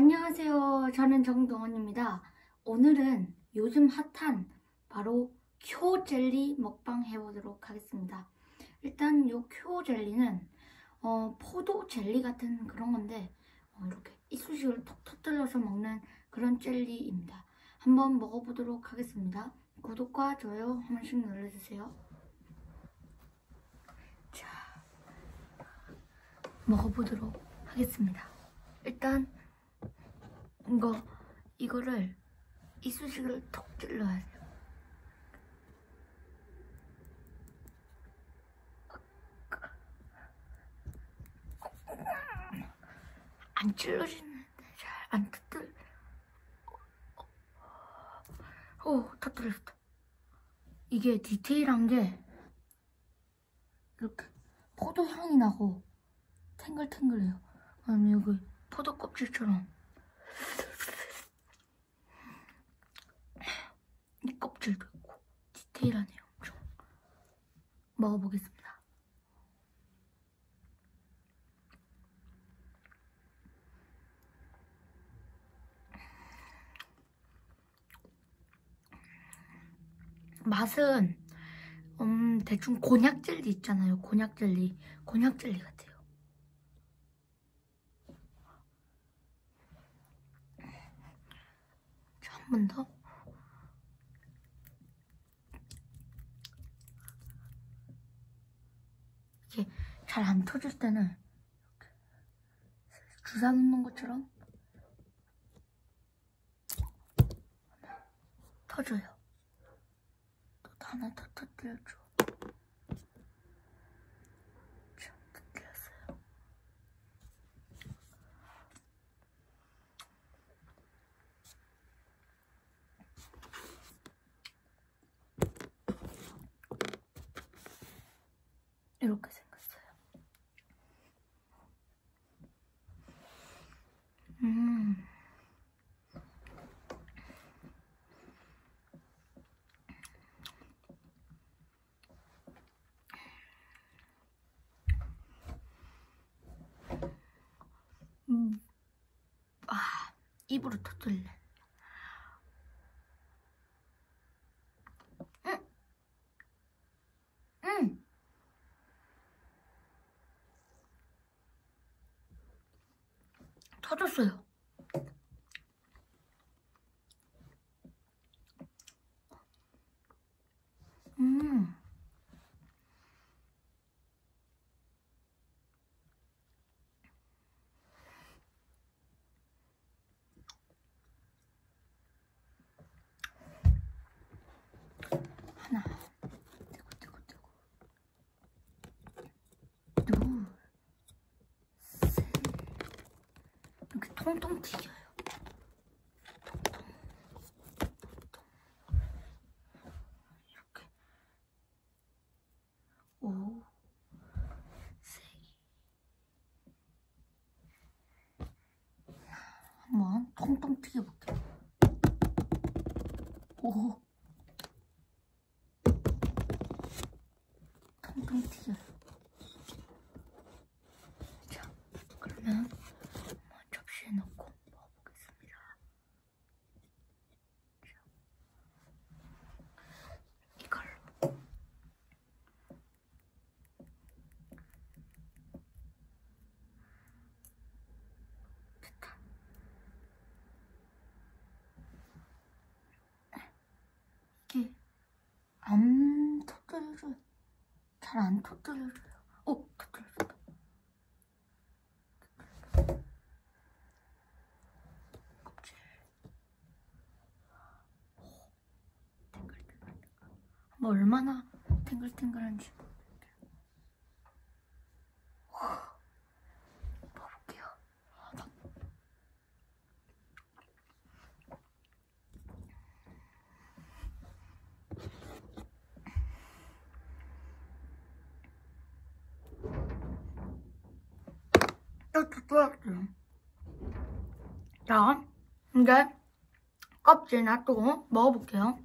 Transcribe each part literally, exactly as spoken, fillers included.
안녕하세요. 저는 정동원입니다. 오늘은 요즘 핫한 바로 큐 젤리 먹방 해보도록 하겠습니다. 일단 요 큐 젤리는 어, 포도 젤리 같은 그런 건데 어, 이렇게 이쑤시개를 톡 터뜨려서 먹는 그런 젤리입니다. 한번 먹어보도록 하겠습니다. 구독과 좋아요 한 번씩 눌러주세요. 자, 먹어보도록 하겠습니다. 일단 이거, 이거를 이쑤시개를 톡 찔러야 돼요. 안 찔러지는데 잘 안 터뜨려. 오, 터뜨렸다. 이게 디테일한 게 이렇게 포도 향이 나고 탱글탱글해요. 그다음에 여기 포도 껍질처럼 이 껍질도 있고 디테일하네요. 엄청. 먹어보겠습니다. 맛은 음, 대충 곤약 젤리 있잖아요. 곤약 젤리. 곤약 젤리 같아요. 자, 한 번 더. 이게 잘 안 터질 때는 이렇게 주사 놓는 것처럼 터져요. 또 하나 더 터뜨려줘. 자, 터뜨렸어요. 이렇게 생겼어요. 음. 음. 아, 입으로 터뜨릴래. 응. 응. 터졌어요. 음. 하나. 떼고 떼고 떼고. 둘. 셋. 이렇게 통통 튀겨요. 통통. 통통. 이렇게. 오. 세 개. 한번 통통 튀겨볼게요. 오. 통통 튀겨요. 자, 그러면 한번 접시에 넣고 먹어보겠습니다. 자, 이걸로. 됐다. 이게 안 터뜨려줘요. 잘 안 터뜨려줘요. 오, 터뜨려줬다. 껍질. 오, 탱글탱글. 뭐 얼마나 탱글탱글한지 볼게요. 먹어볼게요. 자, 이제 껍질 놔두고 먹어볼게요.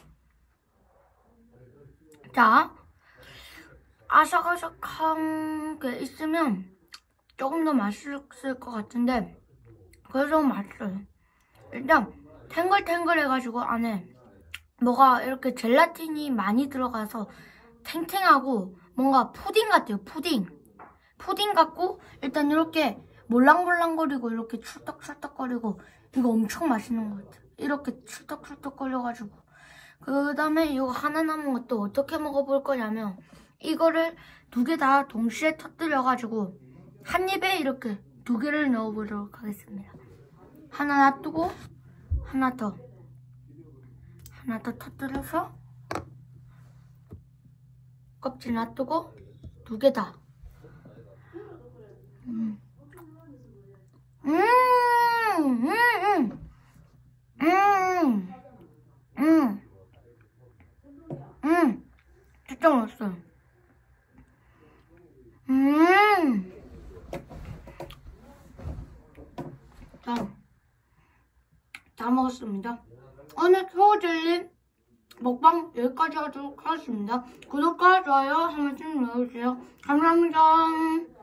자, 아삭아삭한 게 있으면 조금 더 맛있을 것 같은데 그래서 맛있어요. 일단 탱글탱글해가지고 안에 뭐가 이렇게 젤라틴이 많이 들어가서 탱탱하고 뭔가 푸딩 같아요. 푸딩. 푸딩 같고 일단 이렇게 몰랑몰랑거리고 이렇게 출떡출떡거리고 이거 엄청 맛있는 것 같아요. 이렇게 출떡출떡거려가지고 그 다음에 이거 하나 남은 것도 어떻게 먹어볼 거냐면 이거를 두 개 다 동시에 터뜨려가지고 한 입에 이렇게 두 개를 넣어보도록 하겠습니다. 하나 놔두고 하나 더 하나 더 터뜨려서 껍질 놔두고 두 개 다. 음, 음, 음, 음, 음, 음, 음, 진짜 맛있어요. 음, 자, 다 먹었습니다. 오늘 큐jelly 먹방 여기까지 하도록 하겠습니다. 구독과 좋아요 한 번씩 눌러주세요. 감사합니다.